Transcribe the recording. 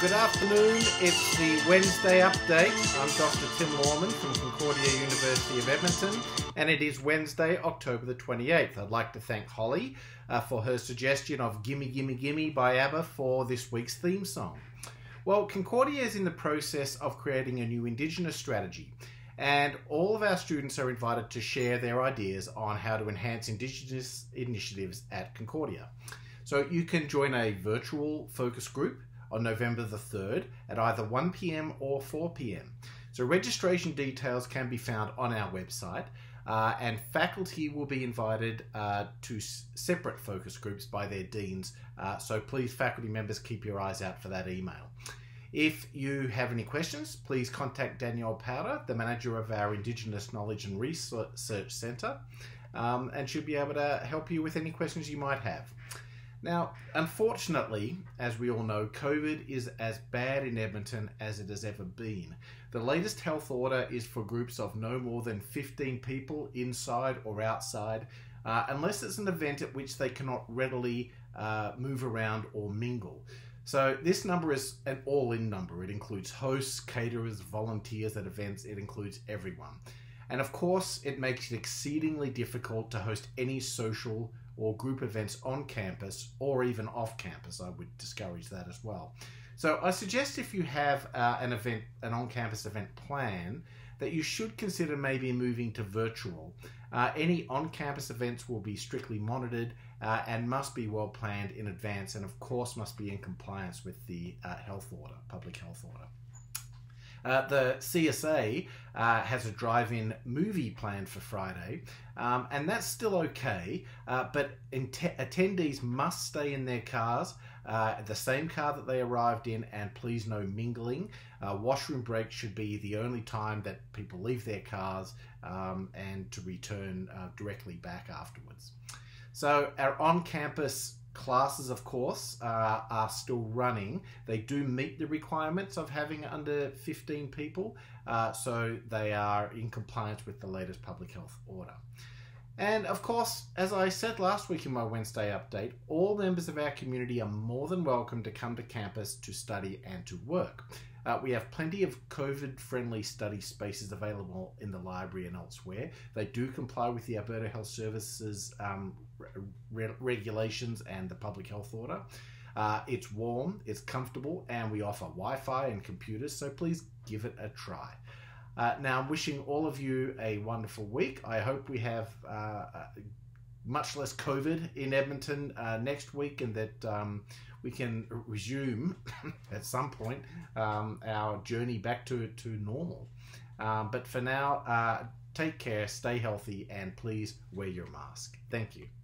Good afternoon. It's the Wednesday update. I'm Dr. Tim Loreman from Concordia, University of Edmonton, and it is Wednesday, October the 28th. I'd like to thank Holly for her suggestion of Gimme Gimme Gimme by ABBA for this week's theme song. Well, Concordia is in the process of creating a new Indigenous strategy, and all of our students are invited to share their ideas on how to enhance Indigenous initiatives at Concordia. So you can join a virtual focus group on November the 3rd at either 1 p.m. or 4 p.m. So registration details can be found on our website, and faculty will be invited to separate focus groups by their deans. So please, faculty members, keep your eyes out for that email. If you have any questions, please contact Danielle Powder, the manager of our Indigenous Knowledge and Research Centre, and she'll be able to help you with any questions you might have. Now, unfortunately, as we all know, COVID is as bad in Edmonton as it has ever been. The latest health order is for groups of no more than 15 people inside or outside, unless it's an event at which they cannot readily move around or mingle. So this number is an all-in number. It includes hosts, caterers, volunteers at events. It includes everyone. And of course, it makes it exceedingly difficult to host any social or group events on campus or even off campus. I would discourage that as well. So I suggest if you have an on-campus event plan, that you should consider maybe moving to virtual. Any on-campus events will be strictly monitored and must be well planned in advance, and of course must be in compliance with the public health order. The CSA has a drive-in movie planned for Friday, and that's still okay, but attendees must stay in their cars, the same car that they arrived in, and please no mingling. Washroom breaks should be the only time that people leave their cars and to return directly back afterwards. So our on-campus classes, of course, are still running. They do meet the requirements of having under 15 people, so they are in compliance with the latest public health order. And of course, as I said last week in my Wednesday update, all members of our community are more than welcome to come to campus to study and to work. We have plenty of COVID-friendly study spaces available in the library and elsewhere. They do comply with the Alberta Health Services regulations and the public health order. It's warm, it's comfortable, and we offer Wi-Fi and computers, so please give it a try. Now, I'm wishing all of you a wonderful week. I hope we have much less COVID in Edmonton next week, and that we can resume at some point our journey back to normal. But for now, take care, stay healthy, and please wear your mask. Thank you.